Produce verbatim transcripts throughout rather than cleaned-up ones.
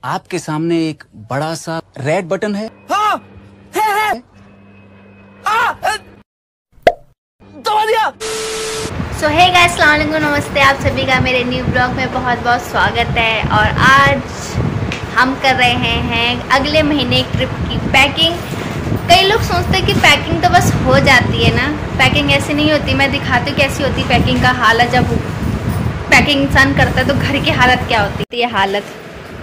आपके सामने एक बड़ा सा रेड बटन है। हाँ, है, है। आ, दबा दिया। सो हे गाइस, अस्सलाम वालेकुम, नमस्ते। आप सभी का मेरे न्यू ब्लॉग में बहुत बहुत स्वागत है। और आज हम कर रहे हैं अगले महीने ट्रिप की पैकिंग। कई लोग सोचते हैं कि पैकिंग तो बस हो जाती है ना, पैकिंग ऐसी नहीं होती। मैं दिखाती हूँ कैसी होती पैकिंग का हालत। जब पैकिंग इंसान करता है तो घर की हालत क्या होती है। ये हालत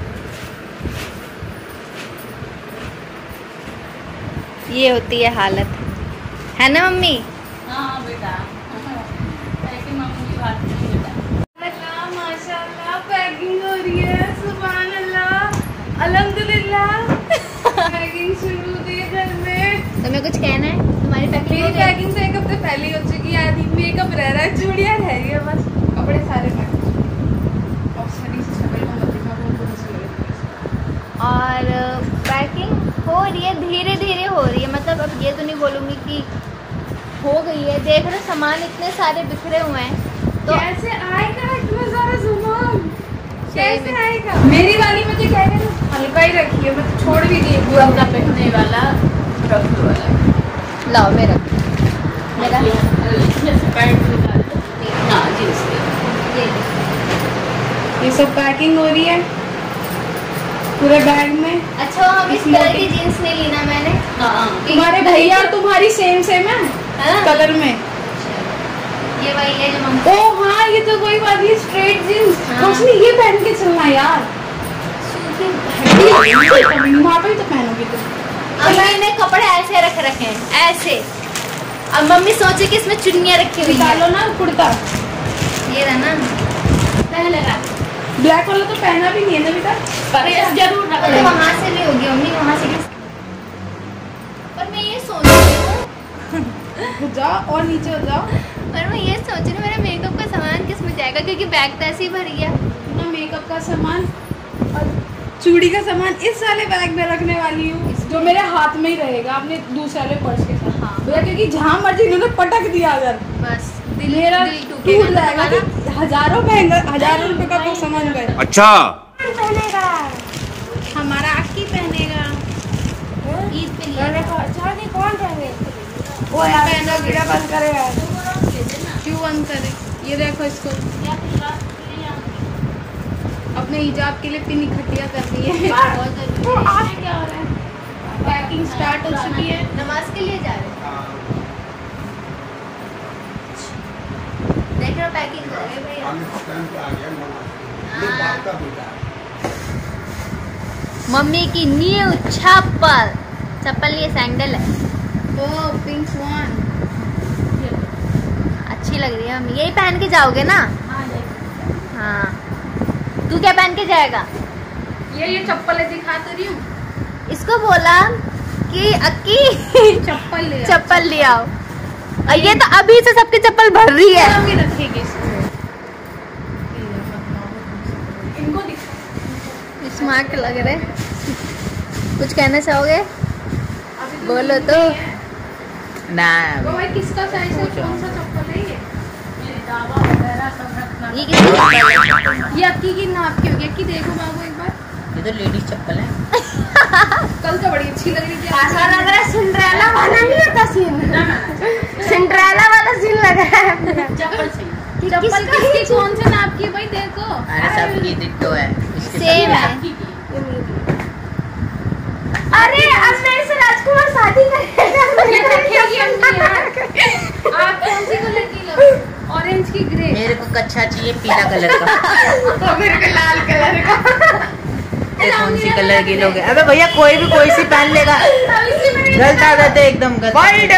ये होती है हालत, है ना मम्मी? हाँ बेटा, पैकिंग मम्मी की बात नहीं बेटा। माशाल्लाह पैकिंग हो रही है, सुभान अल्लाह, अल्हम्दुलिल्लाह। पैकिंग शुरू हुई है घर में। तुम्हें कुछ कहना है? तुम्हारी पैकिंग मेरी पैकिंग तो एक हफ्ते पहले हो चुकी है। आधी मेकअप रह रहा है, चूड़ियाँ रह रही है, बस कपड़े सारे पैक। और पैकिंग हो रही है, धीरे धीरे हो रही है। मतलब अब ये तो नहीं बोलूँगी कि हो गई है। देख रहे सामान इतने सारे बिखरे हुए हैं, तो कैसे आएगा इतना सारा सामान? कैसे आएगा? मेरी वाली मुझे कह रहे हैं हल्का ही रखी है, मैं तो छोड़ भी दी। वो अपना पहनने वाला रख दो वाला। लाओ मेरा मेरा हाँ जींस ये ये सब पैकिंग हो रही है पूरे बैग में। अच्छा, हम इस कलर की जीन्स नहीं लेना मैंने। हाँ, तुम्हारे भैया और तुम्हारी सेम सेम है हाँ? कलर में। ये वही है जो हम। ओ हाँ, ये तो कोई बात नहीं, स्ट्रेट जींस। हाँ। कुछ नहीं, ये पहन के चलना यार। वहाँ पे तो पहनोगी तुम। अब मैंने कपड़े ऐसे रख रखे हैं ऐसे। अब मम्मी सोचे कि इसमें चुन्नियाँ रखी हुई निकालो हैं। ना कुर्ता, ये रहा ना, पहलेगा। ब्लैक वाला तो पहना भी नहीं है ना बेटा, पर जरूर रख तो वहाँ से भी होगी मम्मी, वहाँ से भी। पर मैं ये सोच रही हूँ जाओ और नीचे हो जाओ। पर मैं ये सोच रही हूँ मेरा मेकअप का सामान किस में जाएगा, क्योंकि बैग तो ऐसे ही भर गया। ना मेकअप का सामान और चूड़ी का सामान इस वाले बैग में रखने वाली हूँ, जो मेरे हाथ में ही रहेगा अपने दूसरे वाले पर्स के साथ। हाँ। भैया क्योंकि जहाँ मर्जी इन्होंने पटक दिया अगर बस दिल मेरा दिल टूट टूटेगा जाएगा ना। कि हजारों महंगा हजारों रुपए का तो सामान गए। अच्छा, पहनेगा हमारा अक्की पहनेगा ईद पे लिया था। अच्छा नहीं, कौन पहने? वो यार पहना गिरा बंद करेगा। क्यों बंद करे? ये देखो इसको अपने हिजाब के लिए पिन इकट्ठिया कर दी है। बहुत जरूरी है। आज क्या हो रहा है? पैकिंग स्टार्ट हो चुकी है। नमाज के लिए जा रहे हैं। देख रहे हो पैकिंग हो गई भैया। मम्मी की न्यू चप्पल चप्पल ये सैंडल है। ओ पिंक वन अच्छी लग रही है मम्मी। यही पहन के जाओगे ना? हाँ। तू क्या पहन के जाएगा? ये ये चप्पल दिखा तो रही हूँ। इसको बोला कि अक्की चप्पल ले चप्पल ले आओ। और ये तो अभी से सबकी चप्पल भर रही है। अभी रखेगी इसको। इनको दिखा। स्मार्ट लग रहे। कुछ कहना चाहोगे? बोलो तो। ना वो भाई किसका साइज है? कौन सा चप्पल है ये? मेरी दावा वगैरह सब रखना। ये किसकी चप्पल है? ये अक्की की नाप की होगी। अक्की देखो बाबू एक बार। ये तो लेडीज चप्पल है। कल तो बड़ी अच्छी लग रही थी। ऐसा लग रहा है सिंड्रेला वाला नहीं होता सीन। सिंड्रेला वाला सीन लग रहा है। चप्पल चाहिए। चप्पल किसकी कौन से नाप की है भाई देखो? अरे सबकी डिट्टो है। सेम है। अरे अब मेरे से राजकुमार शादी करेगा। आप कौन सी कलर की लो? ऑरेंज की ग्रे? मेरे को कच्छा चाहिए पीला कलर का। मेरे को लाल कलर का। ये कौन सी कलर की लोगे? अबे भैया कोई भी कोई सी पहन लेगा। गलत आदत है एकदम गलत।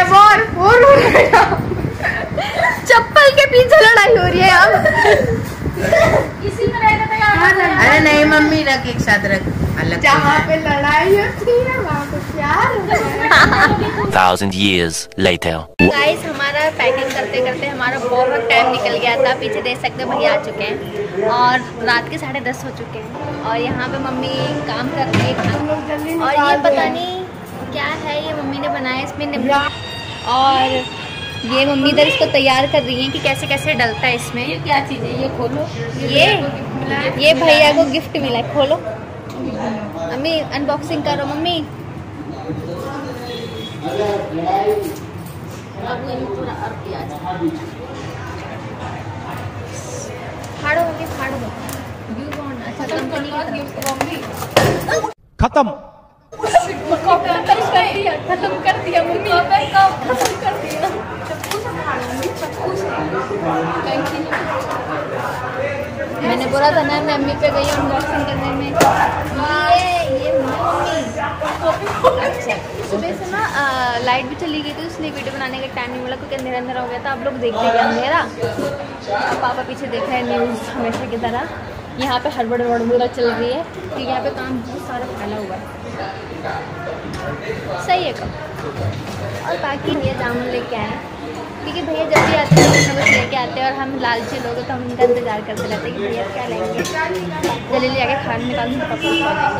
चप्पल के पीछे लड़ाई हो रही है अब। इसी में रहना था यार। अरे नहीं मम्मी, रख एक साथ रख, अलग जहाँ पे लड़ाई होती है वहाँ पे प्यार होता है। Thousand years later. गाइस, हमारा पैकिंग करते करते हमारा बहुत टाइम निकल गया था। पीछे देख सकते हो भैया आ चुके हैं और रात के साढ़े दस हो चुके हैं। और यहाँ पे मम्मी काम कर रही है। और ये पता नहीं क्या है, ये मम्मी ने बनाया इसमें निम्बू। और ये मम्मी इधर इसको तैयार कर रही है कि कैसे कैसे डलता है इसमें। ये क्या चीज़ है? ये खोलो। ये ये भैया को गिफ्ट मिला है, खोलो। मम्मी अनबॉक्सिंग करो मम्मी। अब ये पूरा और प्याज फाड़ो मम्मी फाड़ दो। यू वांट अच्छा कंपनी खत्म खत्म कर दिया मम्मी, खत्म कर दिया। मैंने बोला था ना मम्मी पे गई अनबॉक्सिंग करने में। ये ये मम्मी अच्छा सुबह से ना लाइट भी चली गई थी, इसलिए वीडियो बनाने का टाइम नहीं मिला क्योंकि अंधेरा अंधेरा हो गया था। आप लोग देख रहे हैं अंधेरा। अब पापा पीछे देख रहे हैं न्यूज़ हमेशा की तरह। यहाँ पे हड़बड़ हड़बड़ चल रही है क्योंकि यहाँ पे काम बहुत सारा फैला हुआ है। सही है कब। और बाकी भैया जामुन लेके आए क्योंकि भैया जब भी आते हैं कुछ ना कुछ लेके आते हैं और हम लालची लोग हैं तो हम उनका इंतजार करते रहते हैं कि भैया क्या लेंगे। जल्दी ले आके खाने निकाल पापा।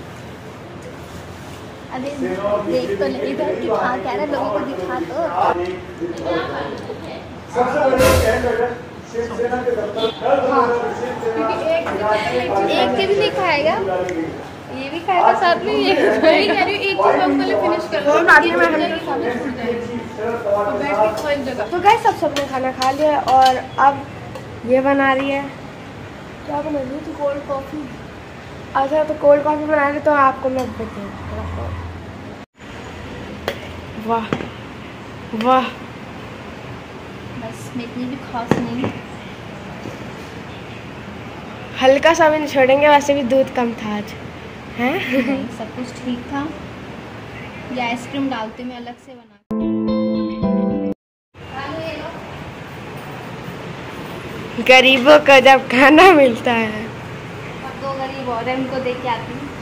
अरे देख तो ले इधर दिखा क्या रहा लोगों को दिखा तो। एक चीज नहीं खाएगा, ये भी खाएगा साथ में। ये वही कह रही हूँ, एक चीज हम पहले फिनिश कर दो, बाकी में हम बैठ के कोई जगह। तो गाइस सब सबने खाना खा लिया और अब ये बना रही है, क्या बना रही थी? Cold coffee. अच्छा तो कोल्ड कॉफ़ी बना रही तो आपको मैं बताऊँ। वाह वाह बस मैं इतनी भी खास नहीं। हल्का सा भी नहीं छोड़ेंगे, वैसे भी दूध कम था आज हैं। सब कुछ ठीक था। ये आइसक्रीम डालती मैं अलग से बना। गरीबों को जब खाना मिलता है। दो गरीब और हैं, उनको देख के आती हूँ।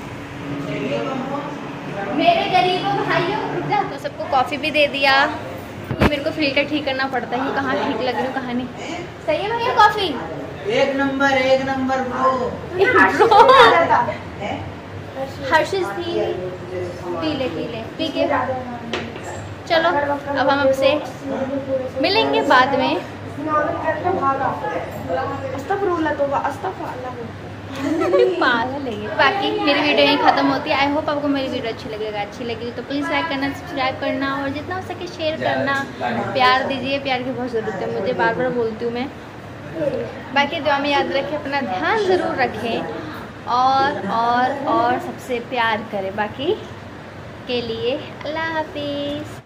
मेरे गरीबों भाइयों रुक जा। तो सबको कॉफ़ी भी दे दिया। ये मेरे को फिल्टर ठीक करना पड़ता है, कहाँ ठीक लग रही हूँ कहाँ नहीं। सही है भैया कॉफ़ी? एक नंबर एक नंबर ब्रो। हर्षिस थी, पी ले पी ले पी के। चलो अब हम आपसे मिलेंगे बाद में। पागल है। बाकी मेरी वीडियो यहीं ख़त्म होती है। आई होप आपको मेरी वीडियो अच्छी लगेगा। अच्छी लगी तो प्लीज़ लाइक करना, सब्सक्राइब करना और जितना हो सके शेयर करना। प्यार दीजिए, प्यार की बहुत ज़रूरत है मुझे, बार बार बोलती हूँ मैं। बाकी दुआ में याद रखें, अपना ध्यान ज़रूर रखें और और और सबसे प्यार करें। बाकी के लिए अल्लाह हाफिज़।